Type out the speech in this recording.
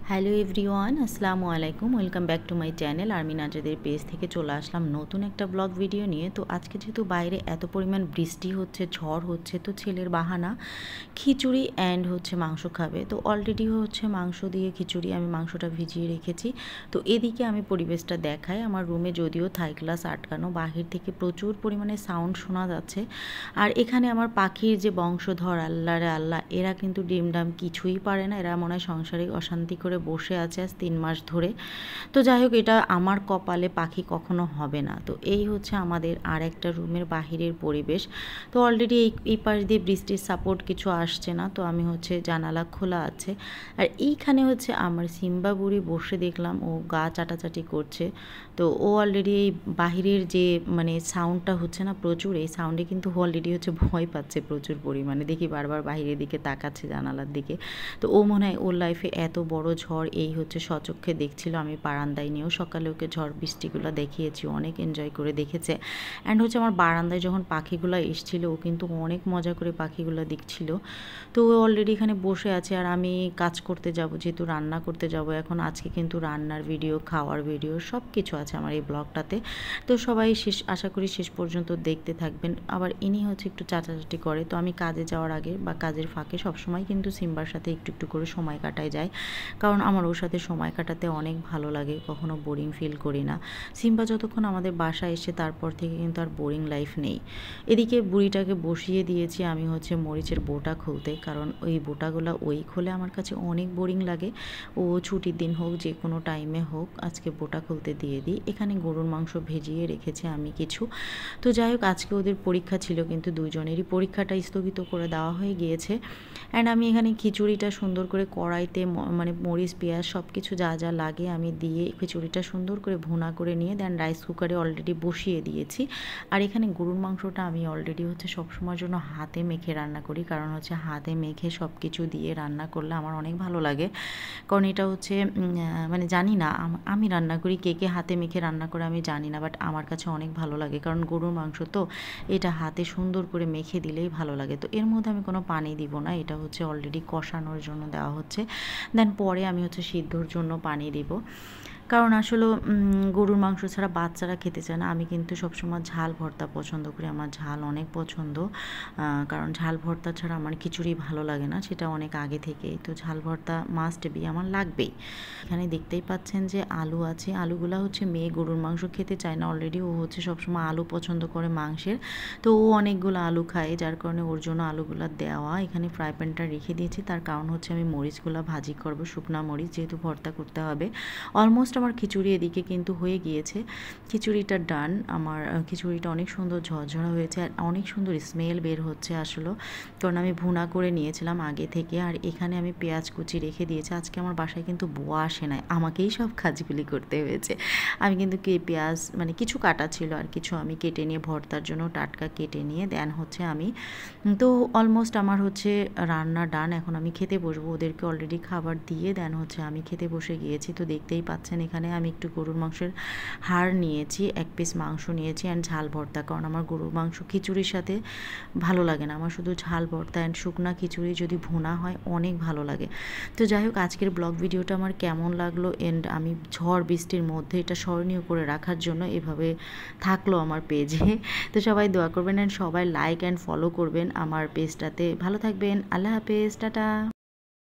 Hello everyone, আসসালামু আলাইকুম। Welcome back to my channel. Armin আজাদের পেজ থেকে চলে আসলাম নতুন একটা ব্লগ ভিডিও নিয়ে। তো আজকে যেহেতু বাইরে এত পরিমাণ বৃষ্টি হচ্ছে, ঝড় হচ্ছে, তো ছেলের বাহানা খিচুড়ি অ্যান্ড হচ্ছে মাংস খাবে। তো অলরেডি হচ্ছে মাংস দিয়ে খিচুড়ি, আমি মাংসটা ভিজিয়ে রেখেছি। তো এদিকে আমি পরিবেশটা দেখাই। আমার রুমে যদিও থাই গ্লাস আটকানো, বাহির থেকে প্রচুর পরিমাণে সাউন্ড শোনা যাচ্ছে। আর এখানে আমার পাখির যে বংশধর, আল্লাহ রে আল্লাহ, এরা কিন্তু ডিম ডাম কিছুই পারে না। এরা মনে হয় সাংসারিক অশান্তি করে বসে আছে আজ 3 মাস ধরে। তো যাই হোক, এটা আমার কপালে পাখি কখনো হবে না। তো এই হচ্ছে আমাদের আর একটা রুমের বাহিরের পরিবেশ। তো অলরেডি এই পাশ দিয়ে বৃষ্টির সাপোর্ট কিছু আসছে না, তো আমি হচ্ছে জানালা খোলা আছে। আর এইখানে হচ্ছে আমার সিম্বা বুড়ি বসে দেখলাম, ও গা চাটাচাটি করছে। তো ও অলরেডি এই বাহিরের যে মানে সাউন্ডটা হচ্ছে না প্রচুর, এই সাউন্ডে কিন্তু অলরেডি হচ্ছে ভয় পাচ্ছে প্রচুর পরিমাণে। দেখি বারবার বাহিরের দিকে তাকাচ্ছে, জানালার দিকে। তো ও মনে হয় ওর লাইফে এত বড় ঝড় এই হচ্ছে সচক্ষে দেখছিল। আমি বারান্দায় নিয়েও সকালে ওকে ঝড় বৃষ্টিগুলো দেখিয়েছি, অনেক এনজয় করে দেখেছে। অ্যান্ড হচ্ছে আমার বারান্দায় যখন পাখিগুলো এসেছিল, ও কিন্তু অনেক মজা করে পাখিগুলো দেখছিল। তো ও অলরেডি এখানে বসে আছে, আর আমি কাজ করতে যাব, যেহেতু রান্না করতে যাব এখন। আজকে কিন্তু রান্নার ভিডিও, খাওয়ার ভিডিও সব কিছু আছে আমার এই ব্লগটাতে। তো সবাই আশা করি শেষ পর্যন্ত দেখতে থাকবেন। আবার ইনি হচ্ছে একটু চাটাচাটি করে। তো আমি কাজে যাওয়ার আগে বা কাজের ফাঁকে সবসময় কিন্তু সিম্বার সাথে একটু একটু করে সময় কাটায় যায়, কারণ আমার ওর সাথে সময় কাটাতে অনেক ভালো লাগে, কখনো বোরিং ফিল করি না। সিম্বা যতক্ষণ আমাদের বাসায় এসে তারপর থেকে কিন্তু আর বোরিং লাইফ নেই। এদিকে বুড়িটাকে বসিয়ে দিয়েছি আমি হচ্ছে মরিচের বোটা খুলতে, কারণ ওই বোটাগুলো ওই খোলে আমার কাছে অনেক বোরিং লাগে। ও ছুটির দিন হোক, যে কোনো টাইমে হোক, আজকে বোটা খুলতে দিয়ে দিই। এখানে গরুর মাংস ভেজিয়ে রেখেছি আমি কিছু। তো যাই হোক, আজকে ওদের পরীক্ষা ছিল, কিন্তু দুজনেরই পরীক্ষাটা স্থগিত করে দেওয়া হয়ে গিয়েছে। অ্যান্ড আমি এখানে খিচুড়িটা সুন্দর করে কড়াইতে মানে মরিচ পেঁয়াজ সব কিছু যা যা লাগে আমি দিয়ে খিচুড়িটা সুন্দর করে ভুনা করে নিয়ে দেন রাইস কুকারে অলরেডি বসিয়ে দিয়েছি। আর এখানে গরুর মাংসটা আমি অলরেডি হচ্ছে সবসময়ের জন্য হাতে মেখে রান্না করি, কারণ হচ্ছে হাতে মেখে সব কিছু দিয়ে রান্না করলে আমার অনেক ভালো লাগে। কারণ এটা হচ্ছে মানে জানি না, আমি রান্না করি, কে কে হাতে মেখে রান্না করে আমি জানি না, বাট আমার কাছে অনেক ভালো লাগে, কারণ গরুর মাংস তো এটা হাতে সুন্দর করে মেখে দিলেই ভালো লাগে। তো এর মধ্যে আমি কোনো পানি দিব না, এটা হচ্ছে অলরেডি কষানোর জন্য দেওয়া হচ্ছে। দেন পরে আমি হচ্ছে সিদ্ধর জন্য পানি দিব, কারণ আসলে গরুর মাংস ছাড়া বাচ্চারা খেতে চায় না। আমি কিন্তু সবসময় ঝাল ভর্তা পছন্দ করি, আমার ঝাল অনেক পছন্দ, কারণ ঝাল ভর্তা ছাড়া আমার খিচুড়ি ভালো লাগে না, সেটা অনেক আগে থেকেই। তো ঝাল ভর্তা মাস্ট বি, আমার লাগবেই। এখানে দেখতেই পাচ্ছেন যে আলু আছে, আলুগুলা হচ্ছে মেয়ে গরুর মাংস খেতে চায় না অলরেডি, ও হচ্ছে সবসময় আলু পছন্দ করে মাংসের। তো ও অনেকগুলো আলু খায়, যার কারণে ওর জন্য আলুগুলা দেওয়া। এখানে ফ্রাই প্যানটা রেখে দিয়েছি, তার কারণ হচ্ছে আমি মরিচগুলো ভাজি করব, শুকনা মরিচ যেহেতু ভর্তা করতে হবে। অলমোস্ট আমার খিচুড়ি এদিকে কিন্তু হয়ে গিয়েছে, খিচুড়িটা ডান। আমার খিচুড়িটা অনেক সুন্দর ঝরঝরা হয়েছে, আর অনেক সুন্দর স্মেল বের হচ্ছে আসলে, কারণ আমি ভুনা করে নিয়েছিলাম আগে থেকে। আর এখানে আমি পেঁয়াজ কুচি রেখে দিয়েছি। আজকে আমার বাসায় কিন্তু বুয়া আসে নাই, আমাকেই সব কাজগুলি করতে হয়েছে। আমি কিন্তু পেঁয়াজ মানে কিছু কাটা ছিল, আর কিছু আমি কেটে নিয়ে ভর্তার জন্য টাটকা কেটে নিয়ে দেন হচ্ছে আমি। তো অলমোস্ট আমার হচ্ছে রান্না ডান। এখন আমি খেতে বসবো, ওদেরকে অলরেডি খাবার দিয়ে দেন হচ্ছে আমি খেতে বসে গিয়েছি। তো দেখতেই পাচ্ছেন এখানে আমি একটু গরুর মাংসের হাড় নিয়েছি, 1 পিস মাংস নিয়েছি অ্যান্ড ঝাল ভর্তা, কারণ আমার গরুর মাংস খিচুড়ির সাথে ভালো লাগে না, আমার শুধু ঝাল ভর্তা অ্যান্ড শুকনা খিচুড়ি যদি ভুনা হয় অনেক ভালো লাগে। তো যাই হোক, আজকের ব্লগ ভিডিওটা আমার কেমন লাগলো, এন্ড আমি ঝড় বৃষ্টির মধ্যে এটা স্মরণীয় করে রাখার জন্য এভাবে থাকলো আমার পেজে। তো সবাই দোয়া করবেন অ্যান্ড সবাই লাইক অ্যান্ড ফলো করবেন আমার পেজটাতে। ভালো থাকবেন, আল্লাহ হাফেজ, টাটা।